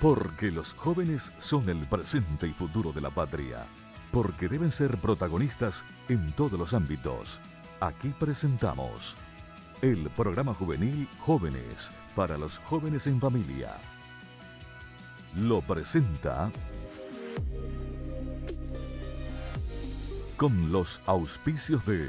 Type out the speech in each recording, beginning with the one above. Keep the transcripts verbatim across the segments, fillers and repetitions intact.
Porque los jóvenes son el presente y futuro de la patria. Porque deben ser protagonistas en todos los ámbitos. Aquí presentamos el programa juvenil Jóvenes para los jóvenes en familia. Lo presenta con los auspicios de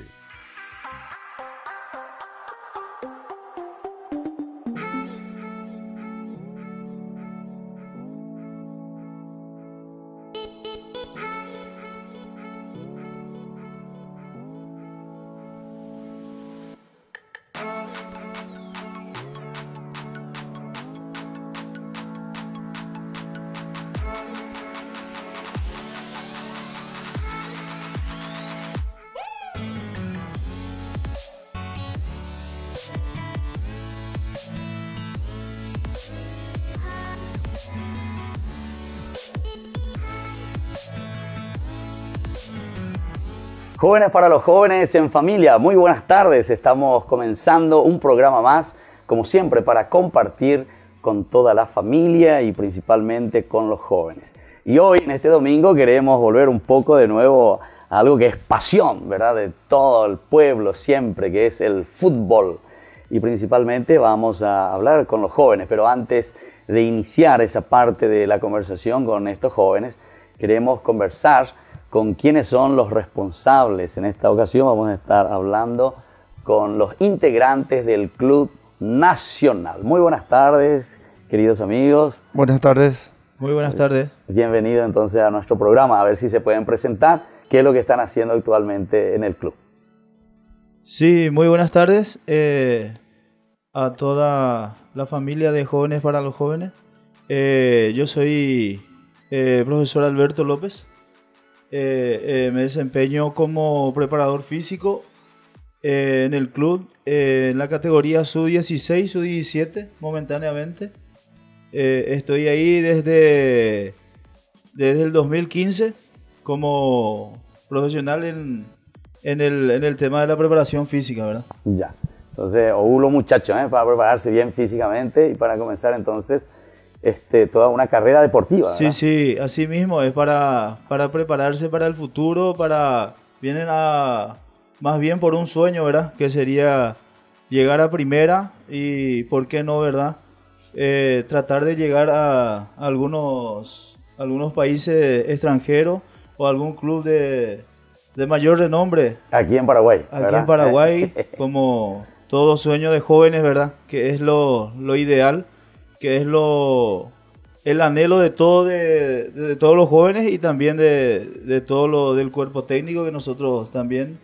Jóvenes para los jóvenes en familia, muy buenas tardes. Estamos comenzando un programa más, como siempre, para compartir con toda la familia y principalmente con los jóvenes. Y hoy, en este domingo, queremos volver un poco de nuevo a algo que es pasión, ¿verdad? De todo el pueblo siempre, que es el fútbol. Y principalmente vamos a hablar con los jóvenes, pero antes de iniciar esa parte de la conversación con estos jóvenes, queremos conversar con quiénes son los responsables. En esta ocasión vamos a estar hablando con los integrantes del Club Nacional. Muy buenas tardes, queridos amigos. Buenas tardes. Muy buenas tardes. Bienvenido entonces a nuestro programa, a ver si se pueden presentar qué es lo que están haciendo actualmente en el club. Sí, muy buenas tardes eh, a toda la familia de Jóvenes para los Jóvenes. Eh, yo soy eh, profesor Alberto López. Eh, eh, me desempeño como preparador físico eh, en el club, eh, en la categoría sub dieciséis, sub diecisiete momentáneamente. Eh, estoy ahí desde, desde el dos mil quince como profesional en, en, el, en el tema de la preparación física, ¿verdad? Ya, entonces, obulo muchachos, ¿eh? Para prepararse bien físicamente y para comenzar entonces Este, toda una carrera deportiva, ¿verdad? Sí, sí, así mismo, es para, para prepararse para el futuro, para vienen a, más bien por un sueño, ¿verdad? Que sería llegar a primera y, ¿por qué no, verdad? Eh, tratar de llegar a algunos, algunos países extranjeros o algún club de, de mayor renombre. Aquí en Paraguay, Aquí ¿verdad? en Paraguay, como todo sueño de jóvenes, ¿verdad? Que es lo, lo ideal, que es lo el anhelo de, todo de, de, de todos los jóvenes y también de, de todo lo del cuerpo técnico, que nosotros también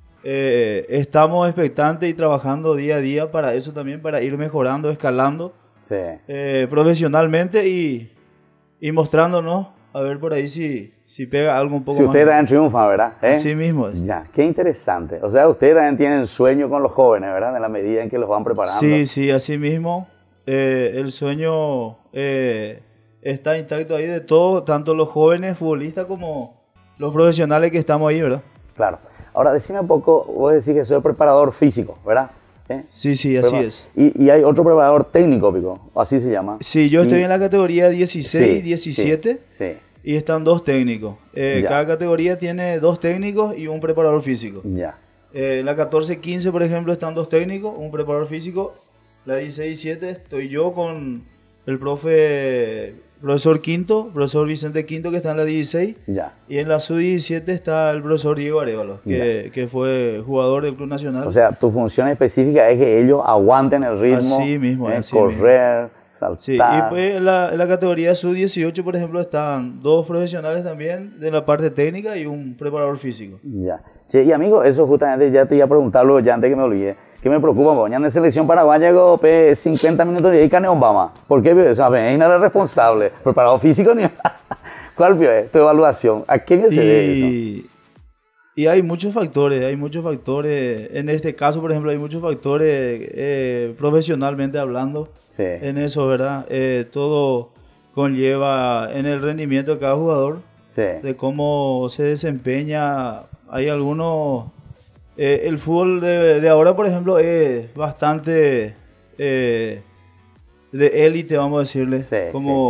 eh, estamos expectantes y trabajando día a día para eso también, para ir mejorando, escalando Sí. eh, profesionalmente y, y mostrándonos, a ver por ahí si, si pega algo un poco Si más. ustedes también triunfan, ¿verdad? ¿Eh? Así mismo es. Ya, qué interesante. O sea, ustedes también tienen sueño con los jóvenes, ¿verdad? En la medida en que los van preparando. Sí, sí, así mismo. Eh, el sueño eh, está intacto ahí de todo, tanto los jóvenes futbolistas como los profesionales que estamos ahí, ¿verdad? Claro. Ahora, decime un poco, vos decís que soy preparador físico, ¿verdad? ¿Eh? Sí, sí, así Prepar- es. Y, y hay otro preparador técnico, Pico, así se llama. Sí, yo estoy Y- en la categoría dieciséis, Sí, diecisiete Sí, sí, y están dos técnicos. Eh, Ya. cada categoría tiene dos técnicos y un preparador físico. ya. Eh, en la catorce quince, por ejemplo, están dos técnicos, un preparador físico. La dieciséis diecisiete estoy yo con el profe, profesor Quinto, profesor Vicente Quinto, que está en la dieciséis. Ya. Y en la sub diecisiete está el profesor Diego Arevalo, que, que fue jugador del Club Nacional. O sea, tu función específica es que ellos aguanten el ritmo, Así mismo, ¿eh? así correr, saltar. sí, y pues en la, en la categoría sub dieciocho, por ejemplo, están dos profesionales también de la parte técnica y un preparador físico. Ya. Che, y amigo, eso justamente ya te iba a preguntarlo ya antes que me olvide. ¿Qué me preocupa? Mañana en selección paraguaya llegó pe, cincuenta minutos y ahí cane Obama. ¿Por qué? O sea, es nada responsable. Preparado físico ni ¿Cuál es tu evaluación? ¿A qué me se debe eso? Y, y hay muchos factores, hay muchos factores. En este caso, por ejemplo, hay muchos factores eh, profesionalmente hablando. Sí. En eso, ¿verdad? Eh, todo conlleva en el rendimiento de cada jugador, Sí. de cómo se desempeña. Hay algunos... Eh, el fútbol de, de ahora, por ejemplo, es bastante eh, de élite, vamos a decirle. Sí, como sí,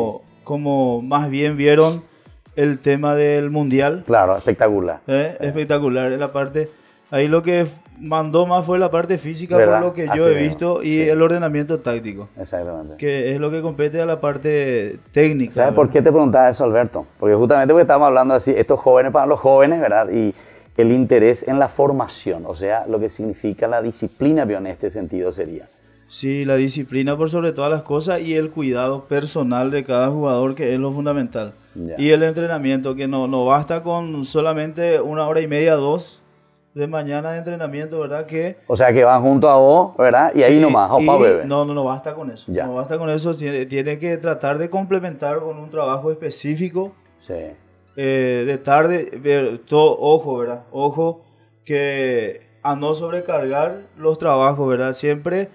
como más bien vieron el tema del mundial. Claro, espectacular. ¿Eh? Eh. Espectacular. La parte, ahí lo que mandó más fue la parte física, ¿verdad? por lo que Así yo he mismo, visto, y sí. el ordenamiento táctico, Exactamente. que es lo que compete a la parte técnica. ¿Sabes por qué te preguntaba eso, Alberto? Porque justamente porque estamos hablando así, estos jóvenes para los jóvenes, ¿verdad? Y el interés en la formación, o sea, lo que significa la disciplina, en este sentido sería. Sí, la disciplina por sobre todas las cosas y el cuidado personal de cada jugador, que es lo fundamental. Ya. Y el entrenamiento, que no, no basta con solamente una hora y media, dos de mañana de entrenamiento, ¿verdad? Que O sea, que van junto a vos, ¿verdad? Y ahí sí, nomás, opa, y bebé. No, no, no basta con eso. Ya. No basta con eso. Tiene, tiene que tratar de complementar con un trabajo específico. Sí. Eh, de tarde, ver, todo, ojo, ¿verdad? Ojo, que a no sobrecargar los trabajos, ¿verdad? Siempre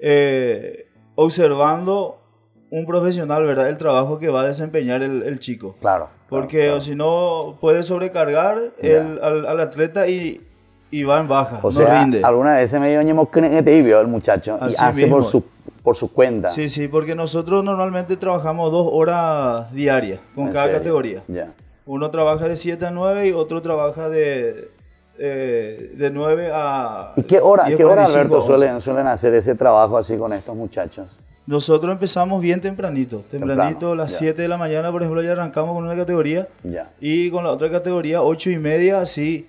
eh, observando un profesional, ¿verdad? El trabajo que va a desempeñar el, el chico. Claro. Porque claro, o si no, puede sobrecargar el, al, al atleta y, y va en baja, O no sea, rinde. alguna vez se me dio ñemo que te vio el muchacho y Así hace mismo. por su, por su cuenta. Sí, sí, porque nosotros normalmente trabajamos dos horas diarias con ¿En cada serio? categoría. Ya. Uno trabaja de siete a nueve y otro trabaja de, eh, de nueve a ¿Y qué hora, diez qué hora cuarenta y cinco, Alberto, once. suelen, suelen hacer ese trabajo así con estos muchachos? Nosotros empezamos bien tempranito. Tempranito, Temprano, las ya. siete de la mañana, por ejemplo, ya arrancamos con una categoría. Ya. Y con la otra categoría, ocho y media, así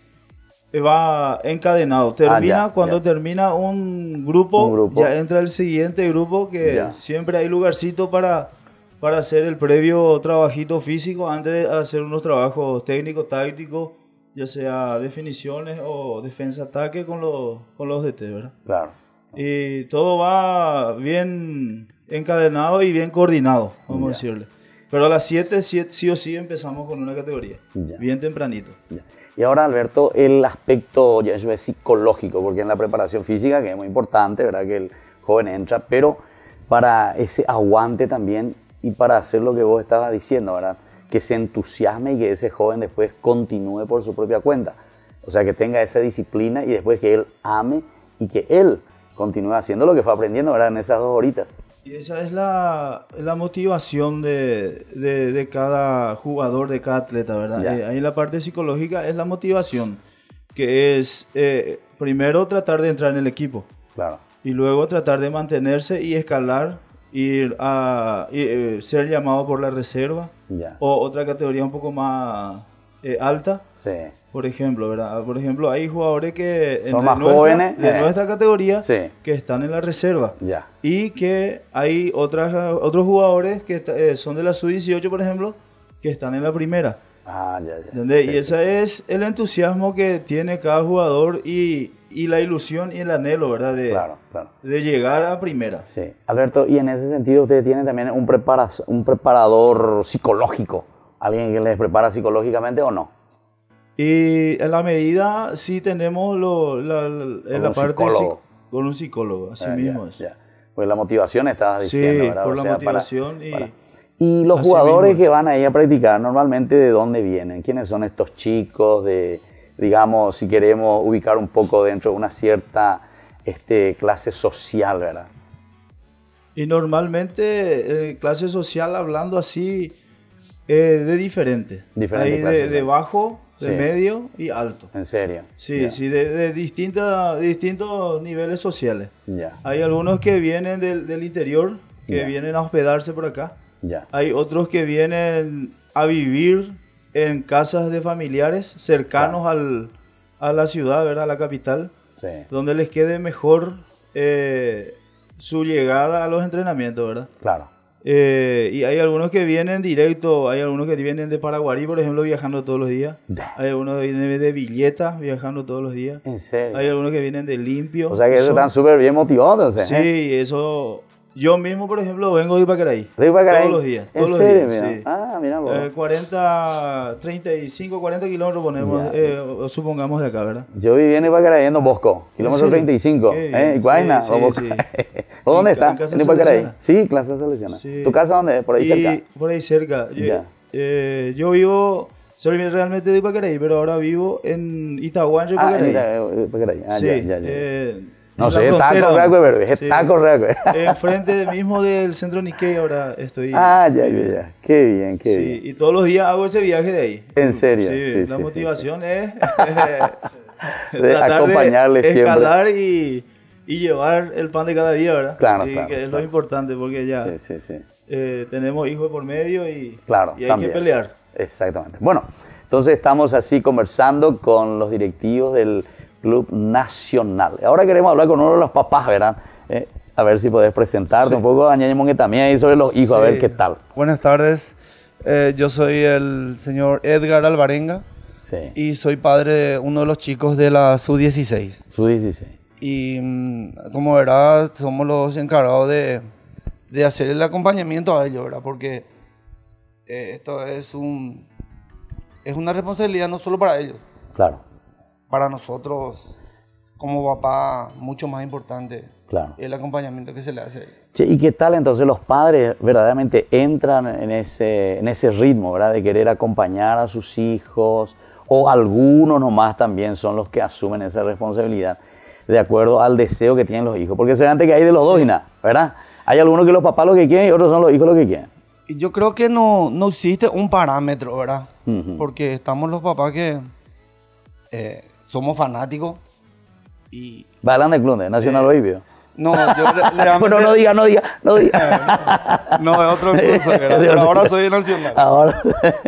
va encadenado. Termina, Ah, ya, cuando ya. termina un grupo, Un grupo. ya entra el siguiente grupo, que Ya. siempre hay lugarcito para, para hacer el previo trabajito físico antes de hacer unos trabajos técnicos, tácticos, ya sea definiciones o defensa-ataque con los, con los D T, ¿verdad? Claro. Y todo va bien encadenado y bien coordinado, vamos a Ya. decirle. Pero a las siete sí, sí o sí empezamos con una categoría, Ya. bien tempranito. Ya. Y ahora, Alberto, el aspecto, ya eso es psicológico, porque en la preparación física, que es muy importante, ¿verdad? Que el joven entra, pero para ese aguante también y para hacer lo que vos estabas diciendo, ¿verdad? Que se entusiasme y que ese joven después continúe por su propia cuenta. O sea, que tenga esa disciplina y después que él ame y que él continúe haciendo lo que fue aprendiendo, ¿verdad? En esas dos horitas. Y esa es la, la motivación de, de, de cada jugador, de cada atleta, ¿verdad? Ya. Eh, ahí la parte psicológica es la motivación, que es eh, primero tratar de entrar en el equipo Claro. y luego tratar de mantenerse y escalar, ir a y, eh, ser llamado por la reserva Ya. o otra categoría un poco más eh, alta. Sí. Por ejemplo, ¿verdad? Por ejemplo, hay jugadores que Son de más nuestra, jóvenes, de eh. nuestra categoría Sí. que están en la reserva. Ya. Y que hay otras, otros jugadores que está- eh, son de la sub dieciocho, por ejemplo, que están en la primera. Ah, ya, ya. ¿Entendés? Sí, y sí, ese sí. es el entusiasmo que tiene cada jugador y, y la ilusión y el anhelo, ¿verdad? De, Claro, claro. de llegar a primera. Sí. Alberto, y en ese sentido ustedes tienen también un, prepara- un preparador psicológico, alguien que les prepara psicológicamente o no. Y en la medida sí tenemos lo, la, la- en la un parte psicólogo. psi- con un psicólogo, así Ah, mismo ya, es. ya. Pues la motivación estabas diciendo, Sí, ¿verdad? por O la sea, para- motivación y... para- Y los Así jugadores mismo. que van ahí a practicar, normalmente, ¿de dónde vienen? ¿Quiénes son estos chicos? De, digamos, si queremos ubicar un poco dentro de una cierta este, clase social, ¿verdad? Y normalmente, eh, clase social hablando así, eh, de diferente. Diferente Hay clase de, de social. bajo, de Sí. medio y alto. En serio. Sí, Ya, sí, de, de distintas, distintos niveles sociales. Ya, Hay algunos que vienen del, del interior, que Ya. vienen a hospedarse por acá. ya. Hay otros que vienen a vivir en casas de familiares cercanos al, a la ciudad, ¿verdad? A la capital, Sí. donde les quede mejor eh, su llegada a los entrenamientos, ¿verdad? Claro. Eh, y hay algunos que vienen directo, hay algunos que vienen de Paraguarí, por ejemplo, viajando todos los días. Da. Hay algunos que vienen de Villeta, viajando todos los días. En serio. Hay algunos que vienen de Limpio. O sea que ellos Son- están súper bien motivados, ¿eh? Sí, eso... Yo mismo, por ejemplo, vengo de Ipacaraí. ¿De Ipacaraí? Todos los días. ¿En Todos los serio, días, mira? sí. Ah, mira vos. Eh, cuarenta, treinta y cinco, cuarenta kilómetros ponemos, Ya. eh, o- supongamos de acá, ¿verdad? Yo viví en Ipacaraí, en Don Bosco, kilómetro serio? treinta y cinco. Qué ¿Eh? bien. Iguaina, Sí, Don sí, Bosco. sí. ¿Vos dónde En ca- en estás? Casa En Ipacaraí. Salesiana. Sí, Plaza Salesiana. Sí. ¿Tu casa dónde es? Por ahí Y cerca. por ahí cerca. Yo, Ya. eh, yo vivo, soy realmente de Ipacaraí, pero ahora vivo en Itahuancho, Ah, en Ipacaraí. Ita- Ipacaraí. Ah, Sí, ya, ya, ya. eh, No sé, está correcto, pero está correcto. Enfrente mismo del centro Nikkei ahora estoy. Ah, ya, ya, ya. Qué bien, qué sí, bien. Y todos los días hago ese viaje de ahí. ¿En serio? Sí, sí la sí, motivación sí, es eh, de acompañarle de siempre. Escalar y, y llevar el pan de cada día, ¿verdad? Claro, y claro. que es claro. lo importante porque ya sí, sí, sí. Eh, tenemos hijos por medio y, claro, y hay también. que pelear. Exactamente. Bueno, entonces estamos así conversando con los directivos del Club Nacional. Ahora queremos hablar con uno de los papás, ¿verdad? Eh, a ver si podés presentarte sí. un poco, añadimos que también sobre los hijos, sí. a ver qué tal. Buenas tardes, eh, yo soy el señor Edgar Alvarenga sí. y soy padre de uno de los chicos de la sub dieciséis. sub dieciséis. Y mm, como verás, somos los encargados de, de hacer el acompañamiento a ellos, ¿verdad? Porque eh, esto es, un, es una responsabilidad no solo para ellos. Claro. Para nosotros, como papá, mucho más importante claro. el acompañamiento que se le hace. Che, ¿y qué tal entonces los padres verdaderamente entran en ese, en ese ritmo, ¿verdad? De querer acompañar a sus hijos, o algunos nomás también son los que asumen esa responsabilidad de acuerdo al deseo que tienen los hijos? Porque se ve antes que hay de los sí. dos y nada, ¿verdad? Hay algunos que los papás lo que quieren y otros son los hijos lo que quieren. Y yo creo que no, no existe un parámetro, ¿verdad? Uh-huh. Porque estamos los papás que... Eh, somos fanáticos y... ¿Bailan de club de Nacional eh, Oibio? No, yo realmente... Bueno, no diga, no diga, no diga. no, es otro curso, pero ahora soy nacional. Ahora...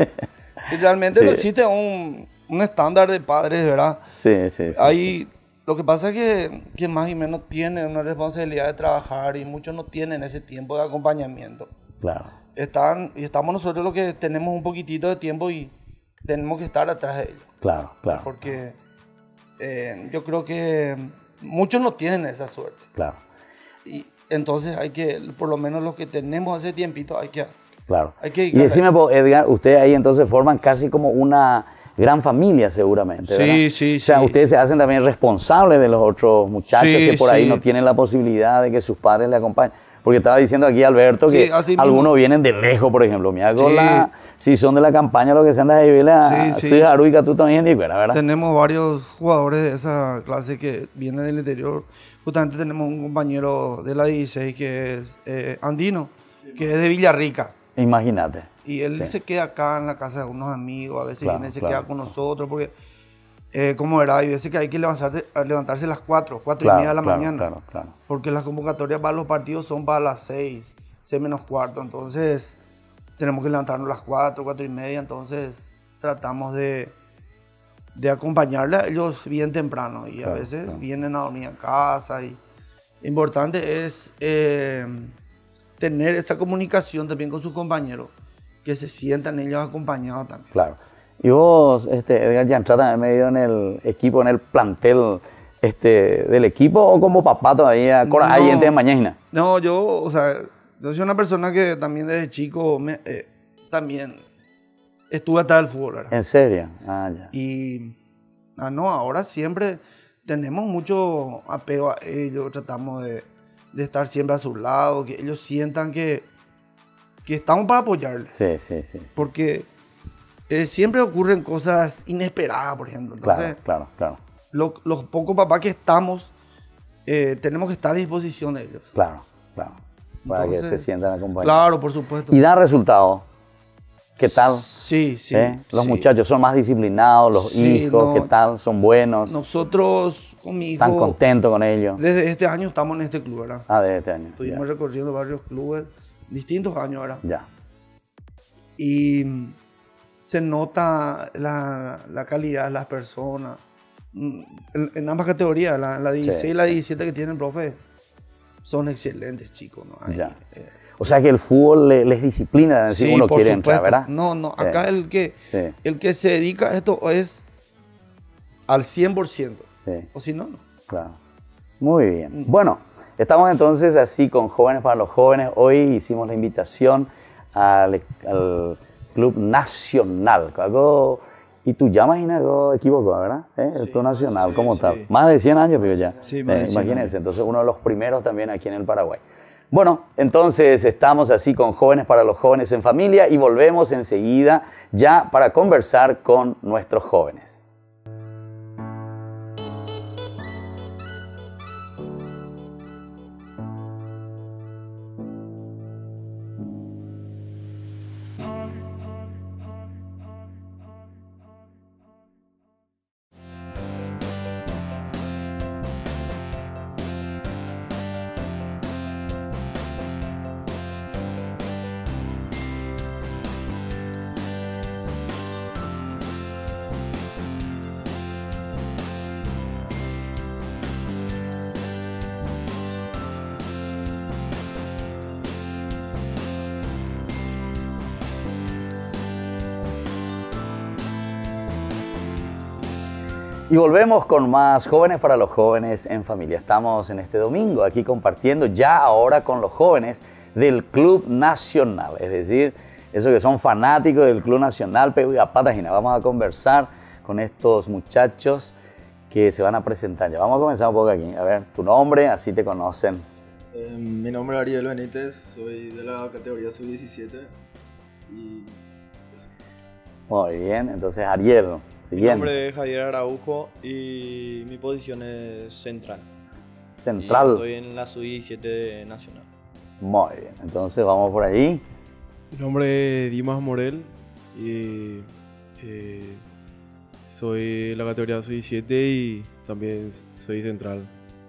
y realmente sí. no existe un, un estándar de padres, ¿verdad? Sí, sí, sí. Hay, sí. Lo que pasa es que quien más y menos tiene una responsabilidad de trabajar y muchos no tienen ese tiempo de acompañamiento. Claro. Están, y estamos nosotros los que tenemos un poquitito de tiempo y tenemos que estar atrás de ellos. Claro, claro. Porque eh, yo creo que muchos no tienen esa suerte. Claro. Y entonces hay que, por lo menos los que tenemos ese tiempito, hay que... Claro. Hay que y decime, Edgar, ustedes ahí entonces forman casi como una gran familia seguramente, ¿verdad? Sí, sí, O sea, sí. ustedes se hacen también responsables de los otros muchachos sí, que por ahí sí. no tienen la posibilidad de que sus padres le acompañen. Porque estaba diciendo aquí Alberto que sí, algunos vienen de lejos, por ejemplo. Mira, con sí. la, si son de la campaña, lo que se anda de vivir, sí, sí. Aruica, tú también, ¿verdad? Tenemos varios jugadores de esa clase que vienen del interior. Justamente tenemos un compañero de la dieciséis que es eh, andino, que es de Villarrica. Imagínate. Y él sí. se queda acá en la casa de unos amigos, a veces claro, viene y se claro. queda con nosotros, porque, eh, como era, hay veces que hay que levantarse, levantarse a las cuatro, cuatro claro, y media de la claro, mañana. Claro, claro. Porque las convocatorias para los partidos son para las seis, seis menos cuarto, entonces tenemos que levantarnos a las cuatro, cuatro y media, entonces tratamos de, de acompañarle a ellos bien temprano y claro, a veces claro. vienen a dormir a casa. Y importante es eh, tener esa comunicación también con sus compañeros, que se sientan ellos acompañados también. Claro. Y vos, este, Edgar, ya entraste medio en el equipo, en el plantel este, del equipo, o como papá todavía, no, ahí en mañana. No, yo, o sea, yo soy una persona que también desde chico me, eh, también estuve atrás del fútbol, ¿verdad? ¿En serio? Ah, ya. Y, ah, no, ahora siempre tenemos mucho apego a ellos, tratamos de, de estar siempre a su lado, que ellos sientan que, que estamos para apoyarles. Sí, sí, sí. sí. Porque eh, siempre ocurren cosas inesperadas, por ejemplo. Entonces, claro, claro, claro. Lo, los pocos papás que estamos, eh, tenemos que estar a disposición de ellos. Claro, claro. Para Entonces, que se sientan acompañados. Claro, por supuesto. ¿Y da resultados? ¿Qué tal? Sí, sí. ¿Eh? Los sí. muchachos son más disciplinados, los sí, hijos, no, ¿qué tal? ¿Son buenos? Nosotros, con mi hijo... ¿Están contentos con ellos? Desde este año estamos en este club, ¿verdad? Ah, desde este año. Estuvimos ya. recorriendo varios clubes, distintos años, ¿verdad? Ya. Y se nota la, la calidad de las personas. En, en ambas categorías, la, la dieciséis sí. y la diecisiete que tiene el profe, son excelentes chicos, ¿no? Hay, ya. Eh, o sea que el fútbol les, les disciplina si sí, uno quiere supuesto. entrar, ¿verdad? No, no, acá eh. el, que, sí. el que se dedica a esto es al cien por ciento. Sí. O si no, no. Claro. Muy bien. Bueno, estamos entonces así con Jóvenes para los Jóvenes. Hoy hicimos la invitación al, al Club Nacional. Algo, y tú ya imaginas algo equivocado, ¿verdad? ¿Eh? El sí, Club Nacional, sí, como sí. tal. Más de cien años, pero ya. Sí, eh, imagínense, entonces uno de los primeros también aquí en el Paraguay. Bueno, entonces estamos así con Jóvenes para los Jóvenes en Familia y volvemos enseguida ya para conversar con nuestros jóvenes. Y volvemos con más Jóvenes para los Jóvenes en Familia. Estamos en este domingo aquí compartiendo ya ahora con los jóvenes del Club Nacional. Es decir, esos que son fanáticos del Club Nacional, Patagina. Vamos a conversar con estos muchachos que se van a presentar. Ya vamos a comenzar un poco aquí. A ver, tu nombre, así te conocen. Eh, mi nombre es Ariel Benítez, soy de la categoría sub diecisiete. Y... Muy bien, entonces Ariel. Siguiente. Mi nombre es Javier Araujo y mi posición es central. Central. Y estoy en la sub diecisiete nacional. Muy bien, entonces vamos por ahí. Mi nombre es Dimas Morel y eh, soy de la categoría sub diecisiete y también soy central.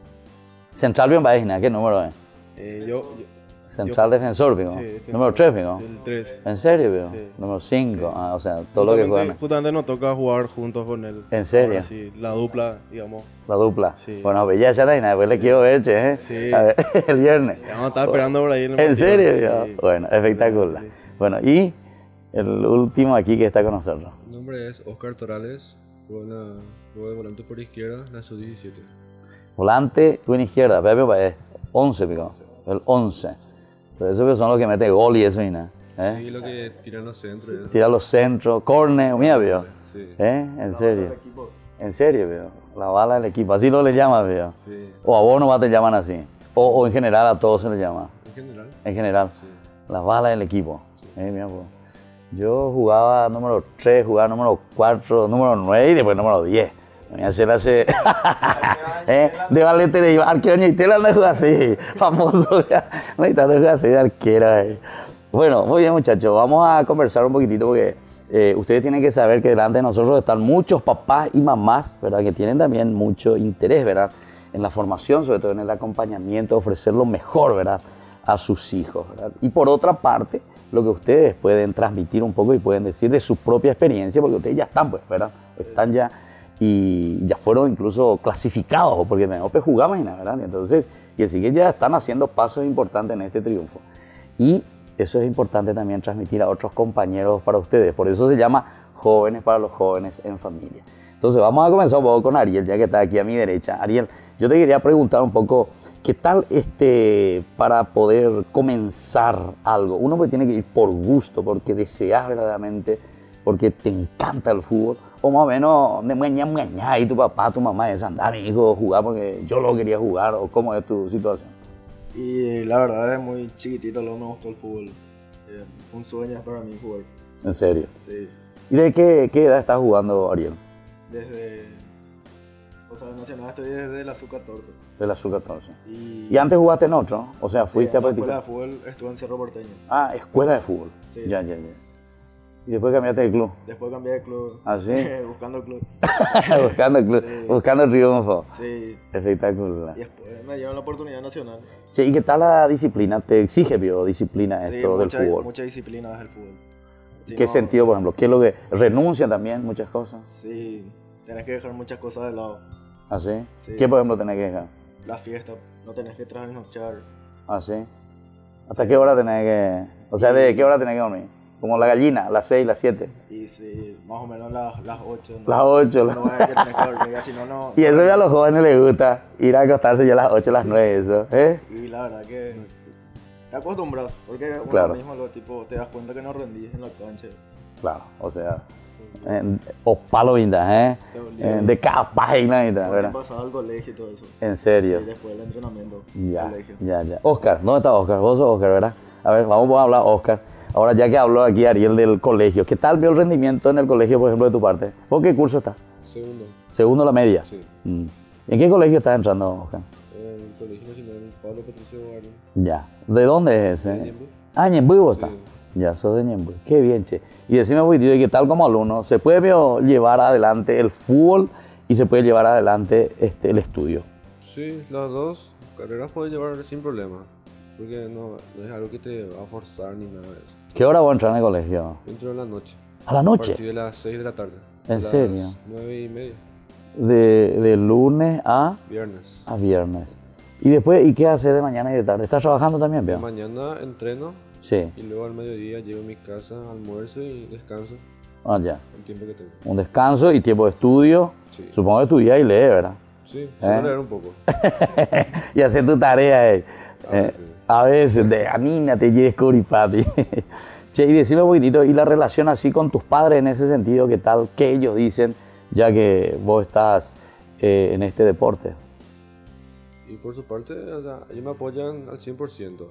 Central bien página, ¿qué número es? Eh, yo, yo, Central yo, defensor, pico. Sí, defensor. Número tres, pico. Sí, el tres. ¿En serio, pico? Sí. Número cinco. Sí. Ah, o sea, todo lo que juegan. Justamente nos toca jugar juntos con él. ¿En serio? Ahora sí, la dupla, digamos. La dupla. Sí. Bueno, belleza, Taina, después le quiero ver, che, ¿eh? Sí. A ver, el viernes. Vamos a estar esperando por ahí en el ¿En partido. serio, Sí. pico? Bueno, espectacular. Sí, sí. Bueno, y el último aquí que está con nosotros. Mi nombre es Oscar Torales, juego, en la, juego de volante por izquierda, en la sub diecisiete. Volante, con izquierda, Pepe Paez, once, pico. El once. Pero esos que son los que meten gol y eso y nada. ¿Eh? Sí, lo que tiran los centros. Tira los centros, corner, mira, vio. Sí. ¿Eh? En serio. En serio, vio. La bala del equipo, así lo le llaman, vio. Sí, O a vos nomás te llaman así. O, o en general a todos se les llama. en general. En general. Sí. La bala del equipo. Eh, mira, pues. Yo jugaba número tres, jugaba número cuatro, número nueve y después número diez. Me hacer hace. ¿Eh? De valetero y arquero y tela no juega así. Famoso. No hay tanto jugar así de arquero. Eh. Bueno, muy bien, muchachos. Vamos a conversar un poquitito porque eh, ustedes tienen que saber que delante de nosotros están muchos papás y mamás, ¿verdad? Que tienen también mucho interés, ¿verdad? En la formación, sobre todo en el acompañamiento, ofrecer lo mejor, ¿verdad? A sus hijos, ¿verdad? Y por otra parte, lo que ustedes pueden transmitir un poco y pueden decir de su propia experiencia, porque ustedes ya están, pues, ¿verdad? Están ya y ya fueron incluso clasificados, porque en Ope jugamos, ¿verdad? Entonces, y así que ya están haciendo pasos importantes en este triunfo. Y eso es importante también transmitir a otros compañeros para ustedes. Por eso se llama Jóvenes para los Jóvenes en Familia. Entonces vamos a comenzar un poco con Ariel, ya que está aquí a mi derecha. Ariel, yo te quería preguntar un poco, ¿qué tal este, para poder comenzar algo? Uno pues tiene que ir por gusto, porque deseas verdaderamente, porque te encanta el fútbol, o más o menos de mañana mañana y tu papá, tu mamá, es andar, mi hijo, jugar porque yo lo quería jugar, o cómo es tu situación. y la verdad es muy chiquitito, luego me gustó el fútbol. Eh, un sueño es para mí jugar. En serio. Sí, ¿Y de qué, qué edad estás jugando, Ariel? desde... O sea, nacional estoy desde la sub catorce. De la sub catorce. Y, ¿Y antes jugaste en otro? O sea, sí, fuiste en a la escuela practicar. de fútbol estuve en Cerro Porteño. Ah, escuela de fútbol. Sí. Ya, ya, ya. Y después cambiaste de club. Después cambié de club. ¿Ah, sí? Buscando club. buscando club, Sí. buscando triunfo. Sí. Espectacular. Y después me dieron la oportunidad nacional. Che, ¿y qué tal la disciplina? ¿Te exige, vio, disciplina Sí, esto del mucha, fútbol? mucha disciplina es el fútbol. Si ¿Qué no, sentido, por ejemplo? ¿Qué es lo que renuncia también muchas cosas? Sí, tenés que dejar muchas cosas de lado. ¿Ah, sí? Sí. ¿Qué, por ejemplo, tenés que dejar? La fiesta, no tenés que trasnochar. ¿Ah, sí? ¿Hasta qué hora tenés que...? O sea, ¿de qué hora tenés que dormir? Como la gallina, las seis, las siete. Y sí, más o menos las, las ocho. ¿no? Las ocho. No vaya que tenés que dormir, si no, no. Y eso ya a los jóvenes les gusta, ir a acostarse ya a las ocho, las nueve, eso. ¿Eh? Y la verdad que te acostumbras, porque uno Claro. mismo lo, tipo, te das cuenta que no rendís en la cancha. Claro, o sea, eh, o palo vinda, ¿eh? Sí. Eh, de cada página, vinda, Porque ¿verdad? pasaba al colegio y todo eso. En serio. Y después del entrenamiento. Ya, colegio. ya, ya. Oscar, ¿dónde está Oscar? Vos sos Oscar, ¿verdad? A ver, vamos a hablar Oscar. Ahora, ya que habló aquí Ariel del colegio, ¿qué tal vio el rendimiento en el colegio, por ejemplo, de tu parte? ¿Vos qué curso estás? Segundo, Segundo la media. sí. Mm. ¿En qué colegio estás entrando, Oscar? En el Colegio Nacional Pablo Patricio Barrio. Ya. ¿De dónde es ese? De Ñemby. Ah, Ñemby vos estás. Sí. Ya, sos de Ñemby. Qué bien, che. Y decime, poquitito, ¿y qué tal como alumno? ¿Se puede veo, llevar adelante el fútbol y se puede llevar adelante este, el estudio? Sí, las dos carreras puedes llevar sin problema. Porque no, no es algo que te va a forzar ni nada de eso. ¿Qué hora vos entrar en el colegio? Dentro de la noche. ¿A la A noche? partir de las seis de la tarde. ¿En Las serio? nueve y media. De, de lunes a, Viernes. a viernes. ¿Y después, y qué haces de mañana y de tarde? ¿Estás trabajando también, veo? Mañana entreno Sí. y luego al mediodía llego a mi casa, almuerzo y descanso. Ah, ya. el tiempo que tengo. Un descanso y tiempo de estudio. Sí. Supongo que estudias y lees, ¿verdad? Sí, suelo ¿Eh? leer un poco. Y hacer tu tarea. Eh. A Eh, veces. a veces, de Anina te lleves curipati. Che, y decime un poquitito, ¿y la relación así con tus padres en ese sentido, qué tal? ¿Qué ellos dicen ya que vos estás eh, en este deporte? Y por su parte, o sea, ellos me apoyan al cien por ciento.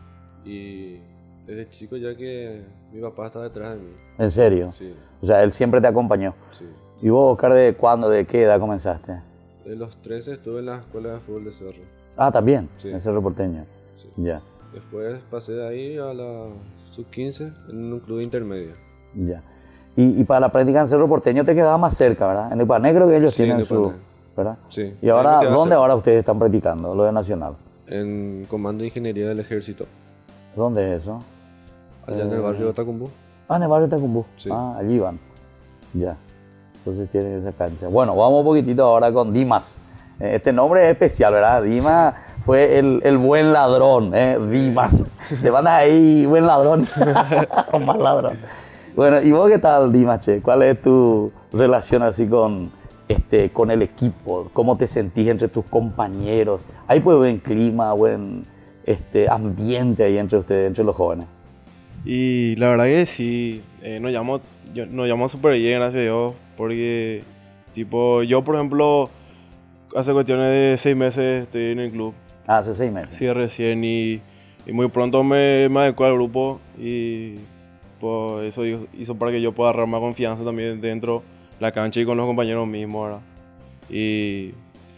Y desde chico ya que mi papá está detrás de mí. ¿En serio? Sí, O sea, él siempre te acompañó. sí. ¿Y vos, Oscar, de cuándo, de qué edad comenzaste? De los trece estuve en la escuela de fútbol de Cerro. Ah, también, Sí. en Cerro Porteño. Sí. Ya, Después pasé de ahí a la sub quince en un club intermedio. ya. Y, y para la práctica en Cerro Porteño te quedaba más cerca, ¿verdad? En Epané creo que ellos Sí, en tienen su... Epané. ¿Verdad? Sí. ¿Y ahora Ahí me quedaba dónde cerca. ahora ustedes están practicando, lo de Nacional? En Comando de Ingeniería del Ejército, ¿Dónde es eso? allá en el barrio de Tacumbú. Ah, en el barrio de Tacumbú. Sí. Ah, allí van. Ya. Entonces tienen esa cancha. Bueno, vamos un poquitito ahora con Dimas. Eh, Este nombre es especial, ¿verdad? Dimas fue el, el buen ladrón, ¿eh? Dimas. Te mandas ahí, buen ladrón. O mal ladrón. Bueno, ¿y vos qué tal, Dimas, che? ¿Cuál es tu relación así con, este, con el equipo? ¿Cómo te sentís entre tus compañeros? ¿Hay pues buen clima, buen este, ambiente ahí entre ustedes, entre los jóvenes? Y la verdad que sí, eh, nos llamó, yo- nos llamó súper bien, gracias a Dios, porque, tipo, yo, por ejemplo, hace cuestiones de seis meses estoy en el club, Ah, hace seis meses. sí, recién, y, y muy pronto me, me adecué al grupo, y pues eso hizo, hizo para que yo pueda agarrar más confianza también dentro de la cancha y con los compañeros mismos, ¿verdad? Y,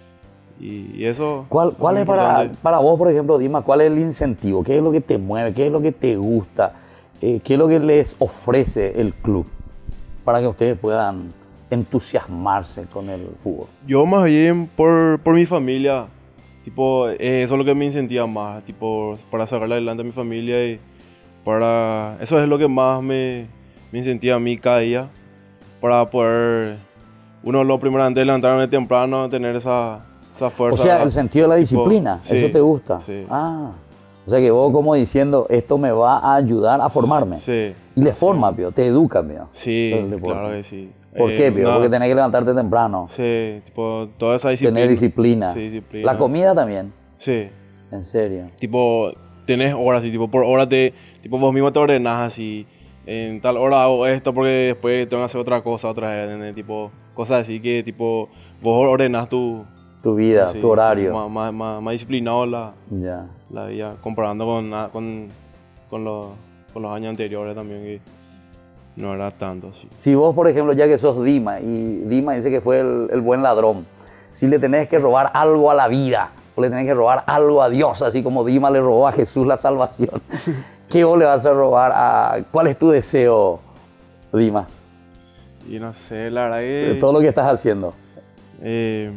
y, y eso... ¿Cuál, cuál muy es para, importante. para vos, por ejemplo, Dima, cuál es el incentivo? ¿Qué es lo que te mueve? ¿Qué es lo que te gusta? Eh, ¿Qué es lo que les ofrece el club para que ustedes puedan entusiasmarse con el fútbol? Yo más bien por, por mi familia, tipo, eh, eso es lo que me incentiva más, tipo, para sacarle adelante a mi familia y para... Eso es lo que más me, me incentiva a mí cada día, para poder, uno lo primero antes de levantarme temprano, tener esa, esa O fuerza. sea, ¿verdad? el sentido de la Tipo, disciplina, sí, ¿eso te gusta? sí. Ah, o sea que vos como diciendo, esto me va a ayudar a formarme. Sí, Y le forma, pío, te educa, pío. sí, el deporte. claro que sí. ¿Por Eh, qué, pío? una- Porque tenés que levantarte temprano, Sí, tipo, toda esa disciplina. tener disciplina. Sí, disciplina. La comida también, Sí. en serio. Tipo, tenés horas y tipo, por hora te, tipo, vos mismo te ordenás así, en tal hora hago esto porque después tengo que hacer otra cosa otra vez, ¿entendés? Tipo, cosas así que, tipo, vos ordenás tu... Tu vida, sí, tu horario. Más, más, más, más disciplinado la, Ya. la vida, comparando con, na- con, con, los, con los años anteriores también, que no era tanto así. Si vos, por ejemplo, ya que sos Dima, y Dima dice que fue el, el buen ladrón, si le tenés que robar algo a la vida, o le tenés que robar algo a Dios, así como Dima le robó a Jesús la salvación, ¿qué vos le vas a robar a... ¿Cuál es tu deseo, Dimas, Y no sé, la verdad de que... todo lo que estás haciendo? eh,